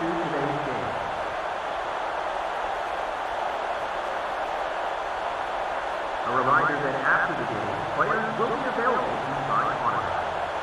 to today's game. A reminder that after the game, players will be available to sign autographs.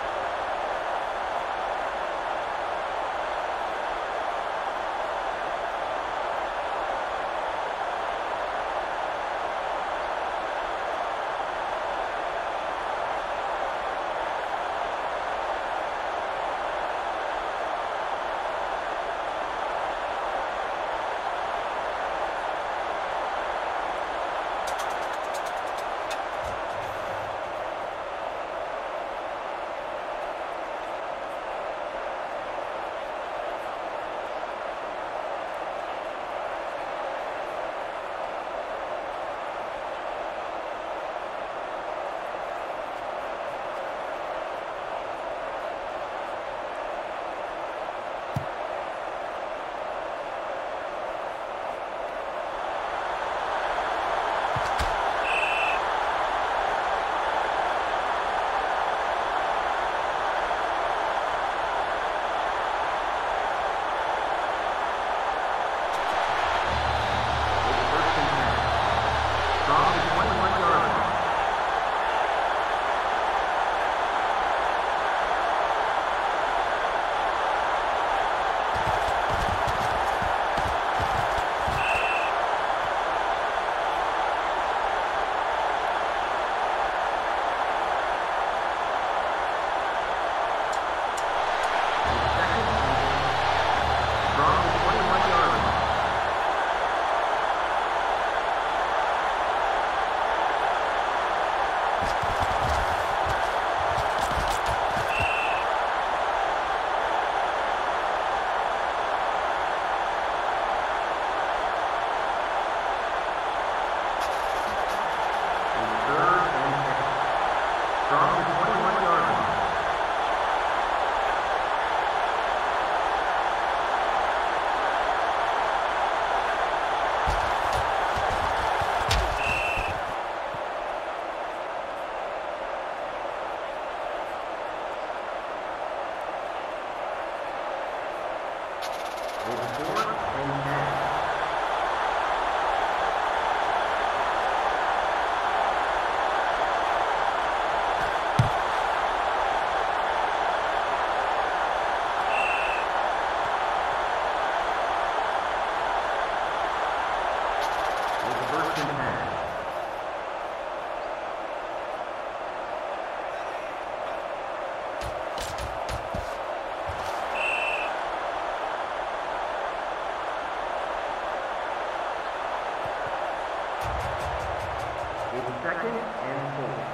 Second and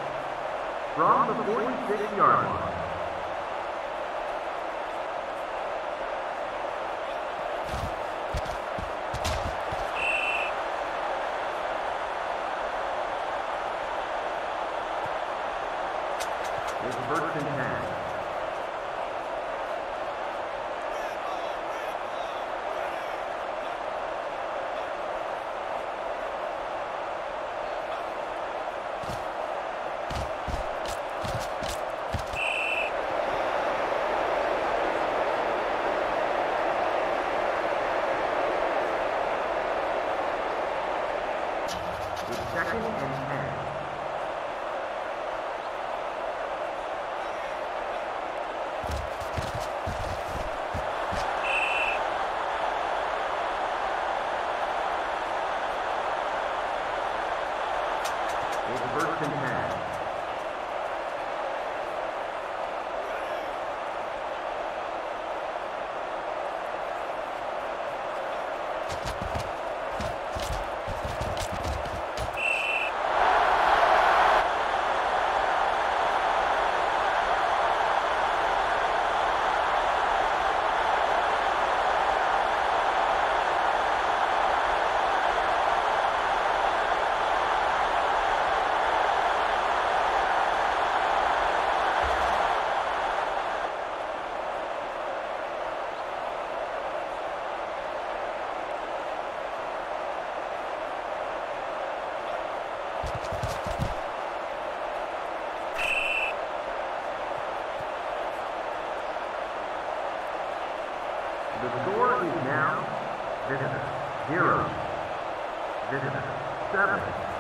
4. From the 46-yard line. It's first and 10. Second and 10. It's first and 10. The score is now Visitors 0, Visitors 7.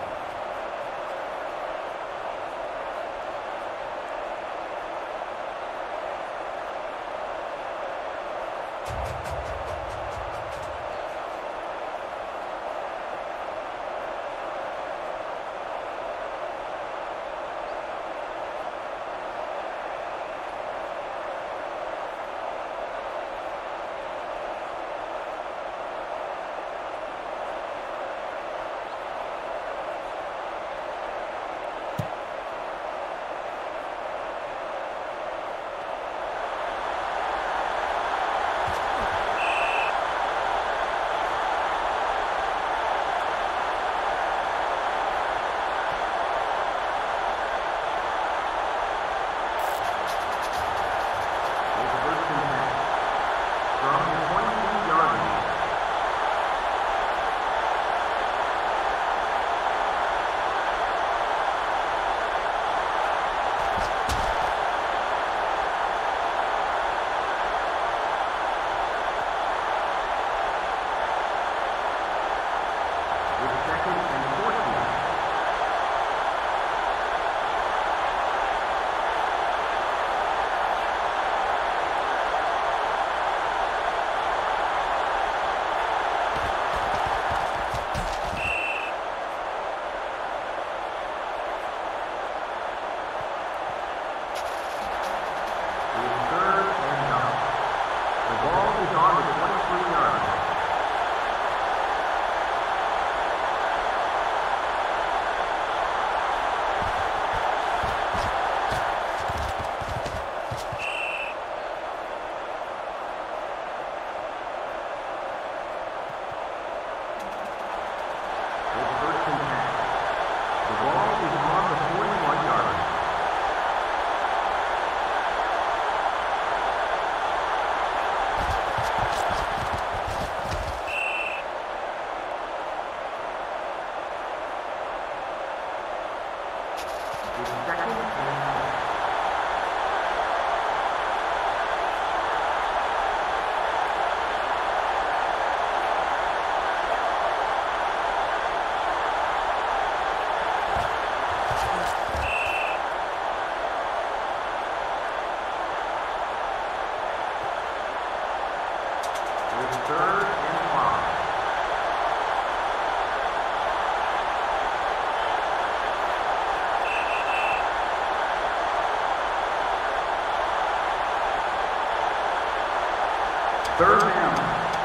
Third down.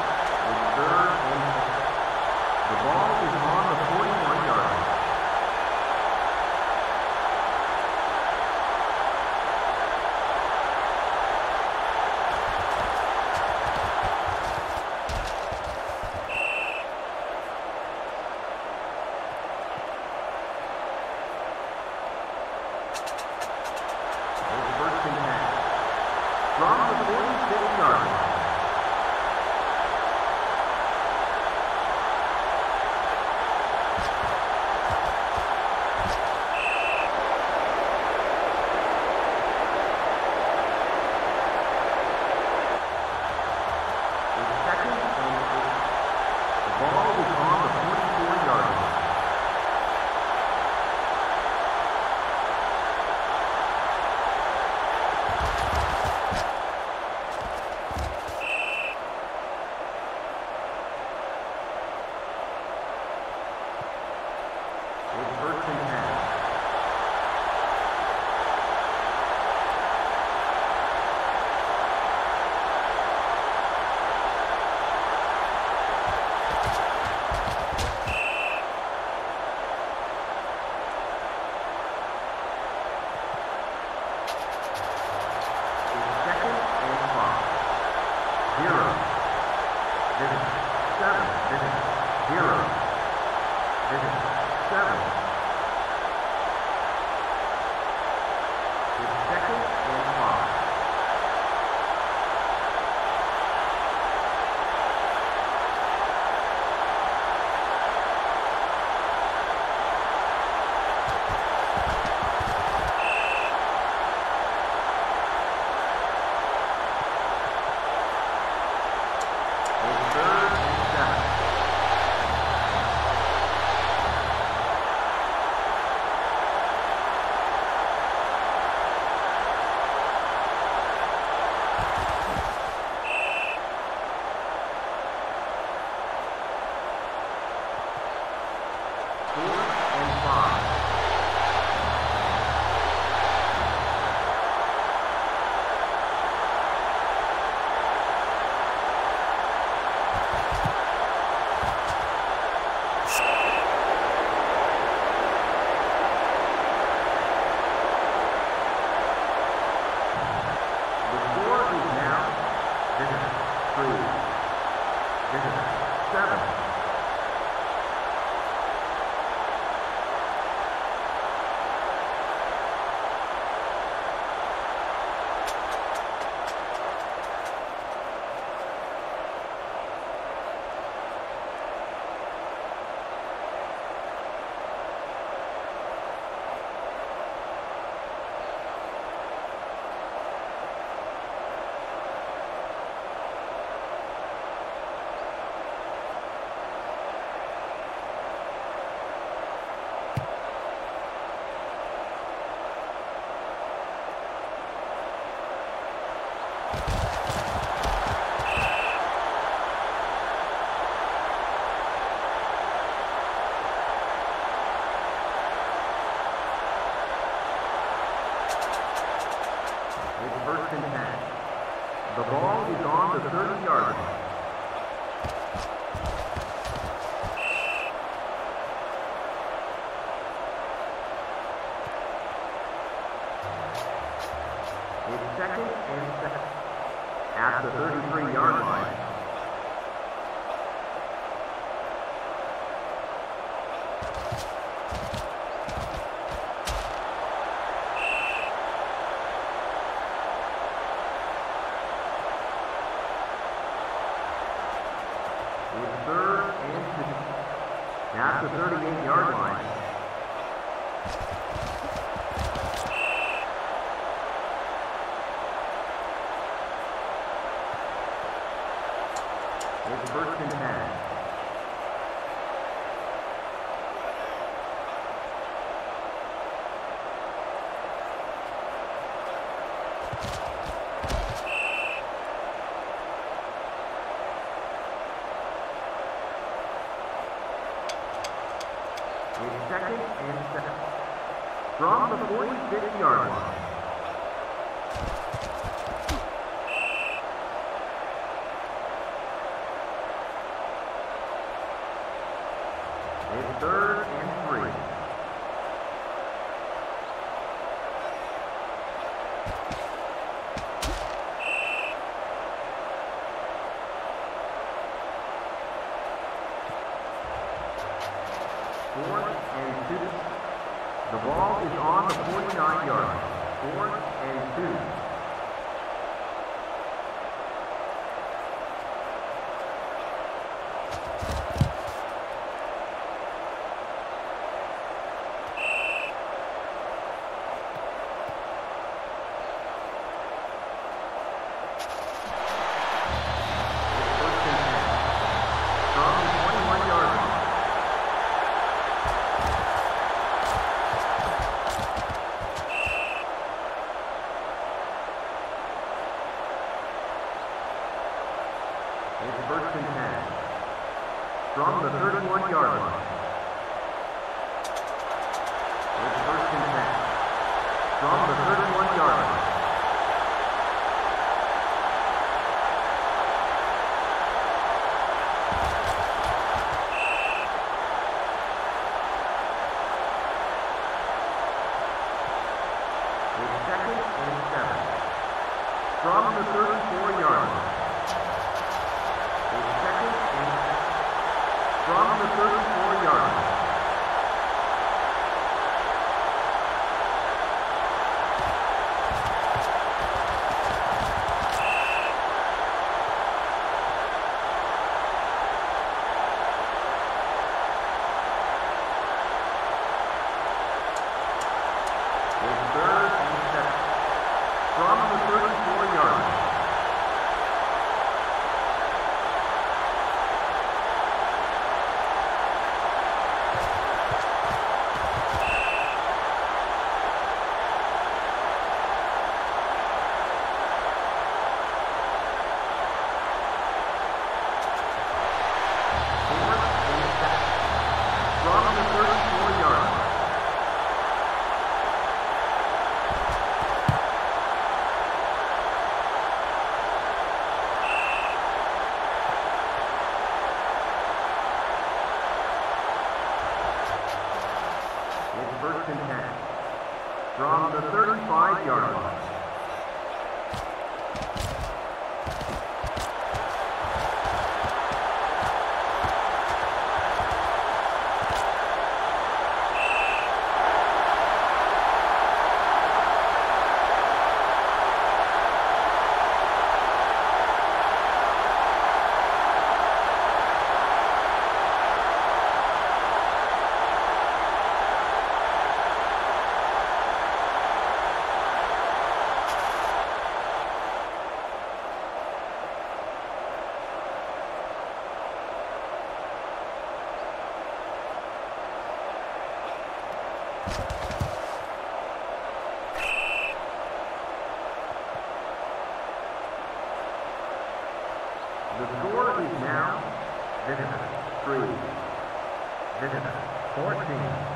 It's third and 10. The ball is on the 41-yard line. It's first and 10. From the 46-yard line. ball is on the 30-yard line. It's second and 7 at the 33-yard line. It's third and 2 at the 38-yard line. It's first and 10. It's second and 7 from the 46-yard line. It's third and 3. Fourth and 2. The ball is on the 49-yard line. Fourth and 2. It's first and 10 from the 31-yard line. It's first and 10 from the 31-yard line. It's second and 7 from the 34-yard line. From the 34-yard line. It's third and 7 from the 34-yard line. From the 34-yard line. It's first and 10 from the 35-yard line. The score is now Visitors 3, Visitors 14.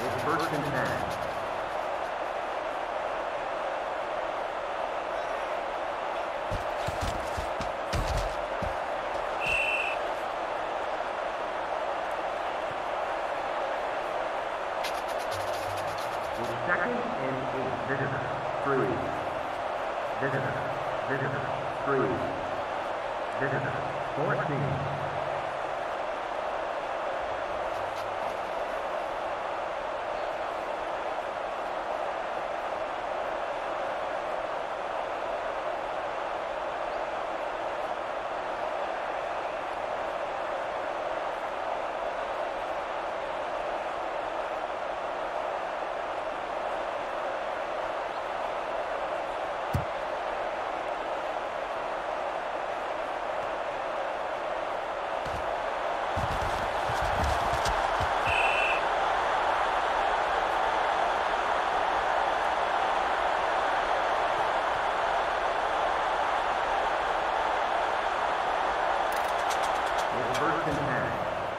It's first and 10. Second and 8, visitor, 3. Visitor, visitor, 3. Visitor, 14. First and 10.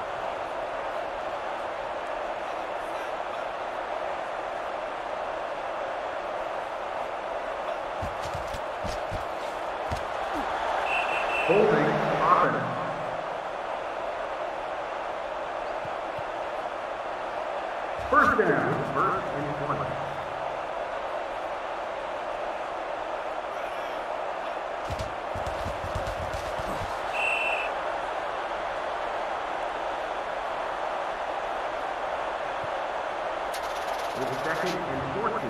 Holding offense. First down. First and 20. Second and 14.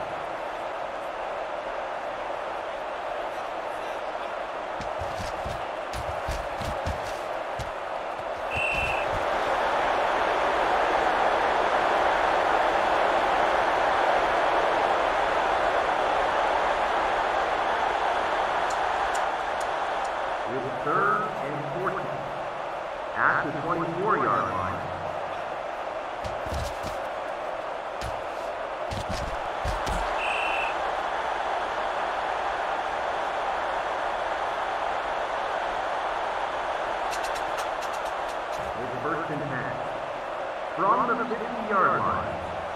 It's third and 14. At the 24-yard line. First and 10. From the 50-yard line.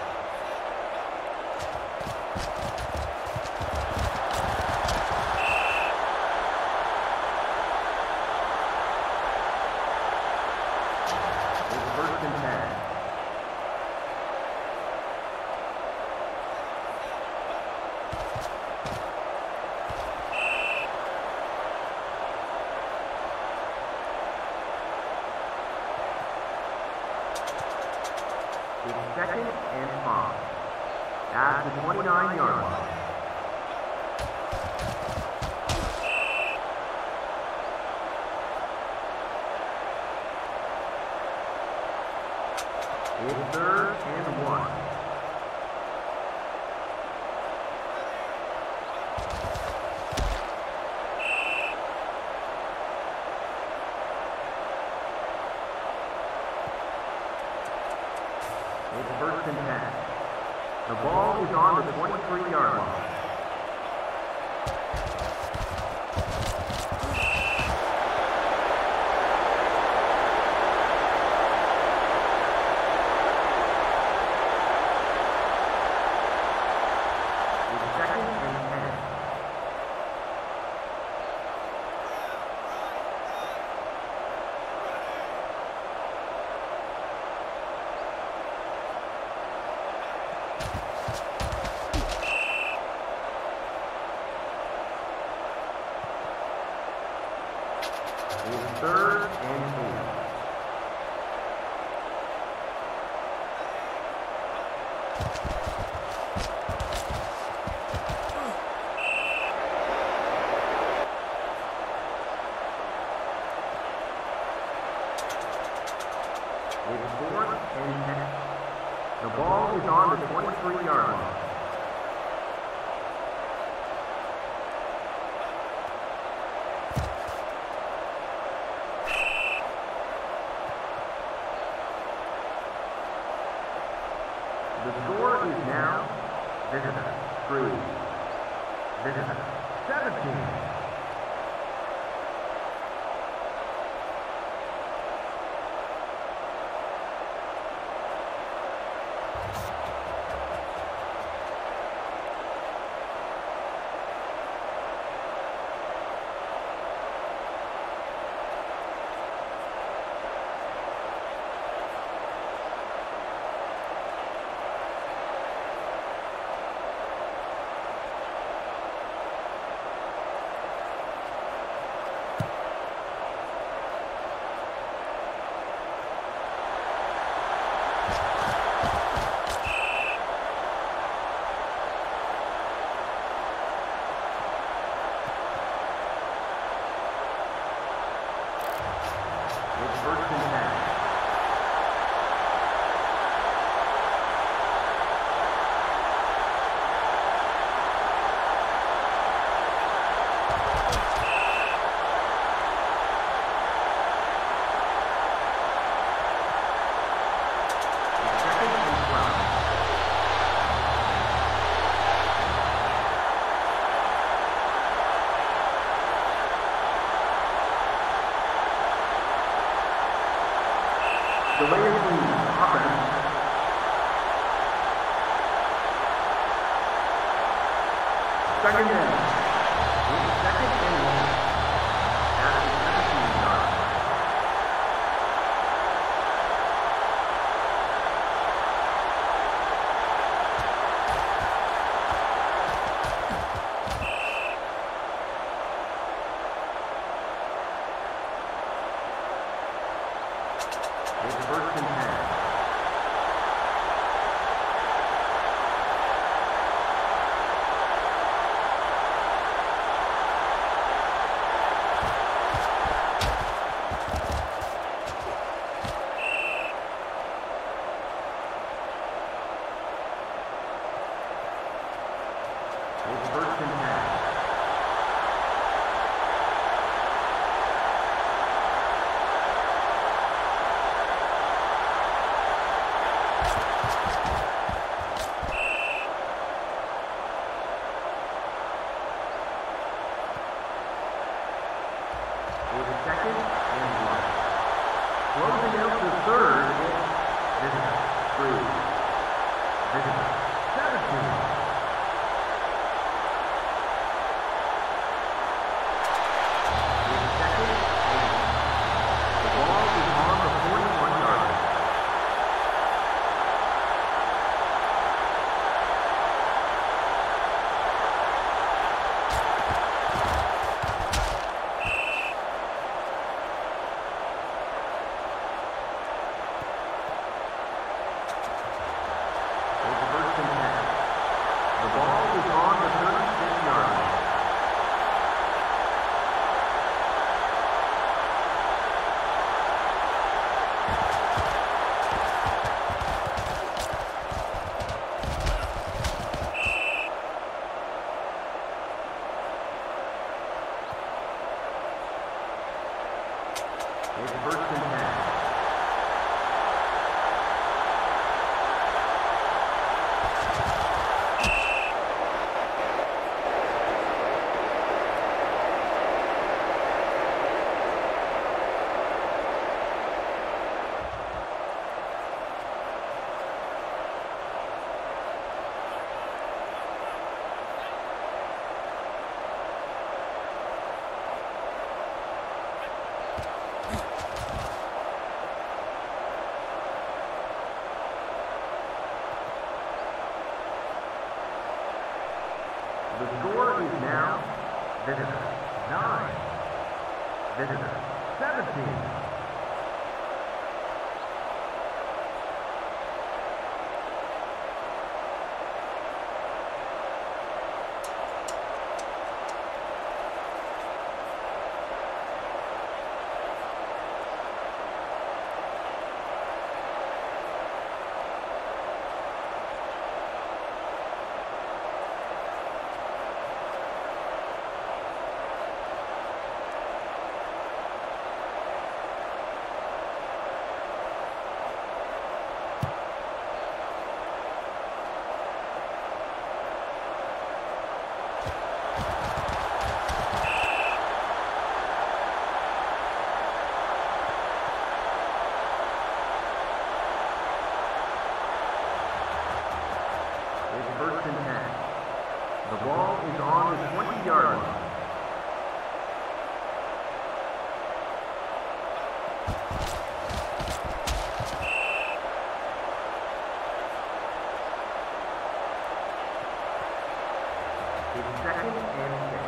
It's first and 10. It's second and 5. At the 29-yard line. It's third and 1. It's first and 10. The ball is on the 23-yard line. It's second and 10. It's third and 8. It's fourth and 10. The ball is on the 23-yard line. The score is now visitor 3, visitor 17. Delay of game, offense. Second down. It's second and 1. At the 17-yard line. It's first and 10. It's first and 10. It's second and 1. Closing out the third, it's visitor 3. Visitor 17. It's first and 10. The score is now visitor 9, visitor 17. It's first and 10. The ball is on the 20-yard line. It's second and 6.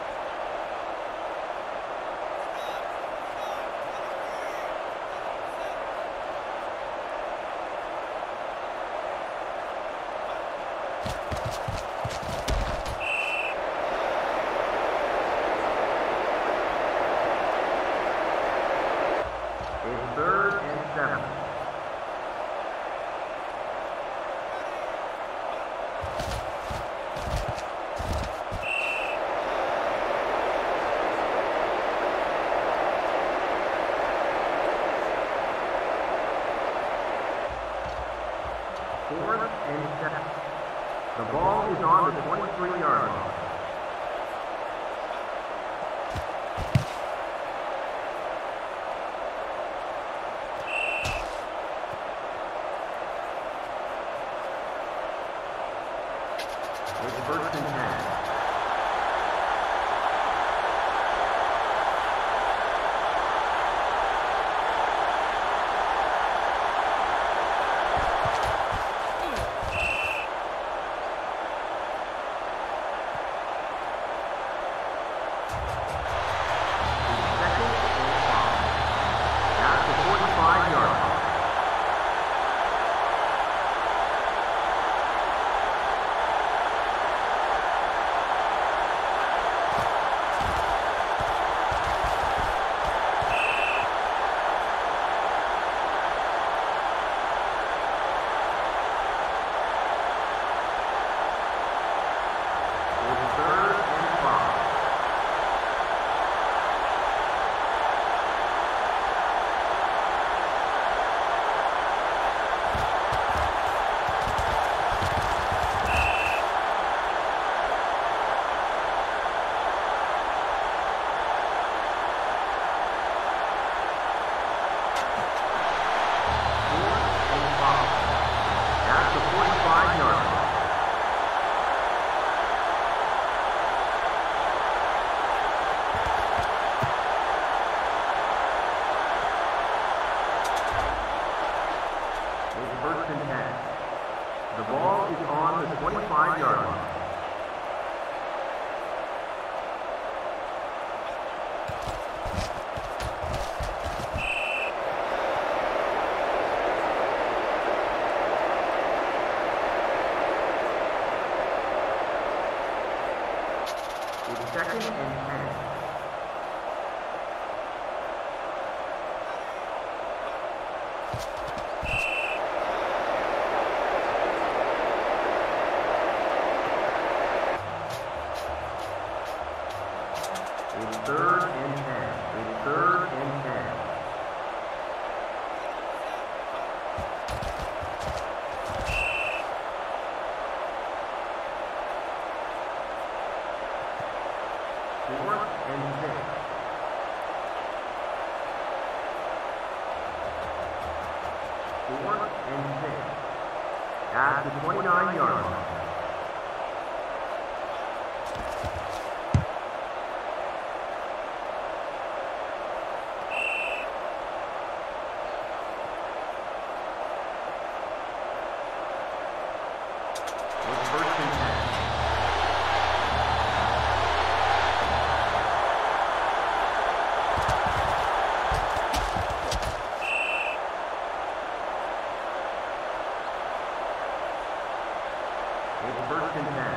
It's third and 7. Fourth and 7. The ball is on the 23-yard line. The ball is on the 25-yard line. It's second and 10. It's third and 10. It's third and 10. Fourth and 6. Fourth and 6. At the 29-yard line. It's first and 10. It's first and 10.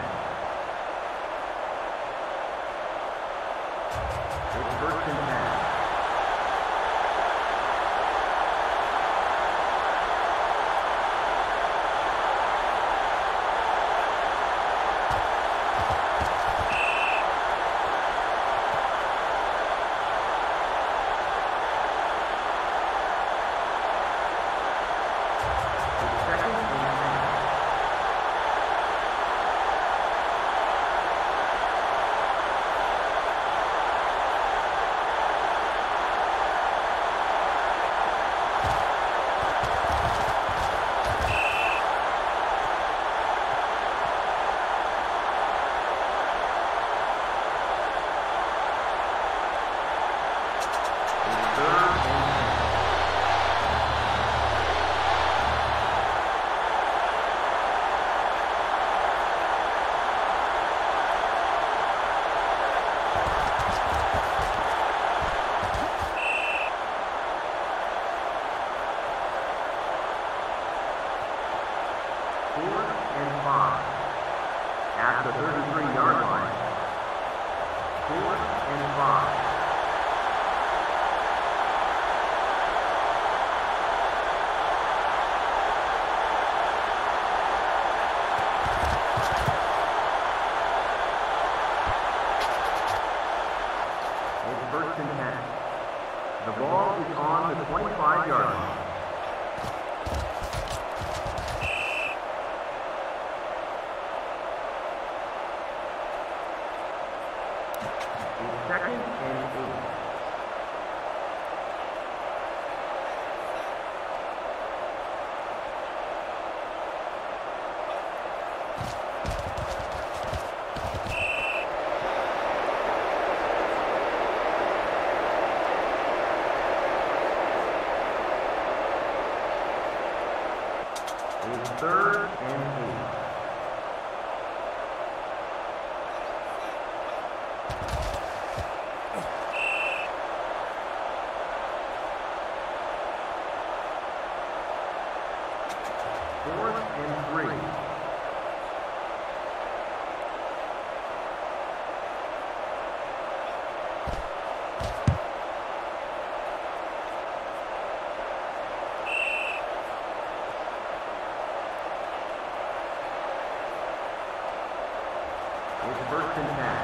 It's first and 10. It's second and 10. Fourth and 5. At the 33-yard line. Fourth and 5. It's first and 10. The ball is on the 25-yard line. It's second and 8. It's third and 8. Fourth and 3. It's first and 10.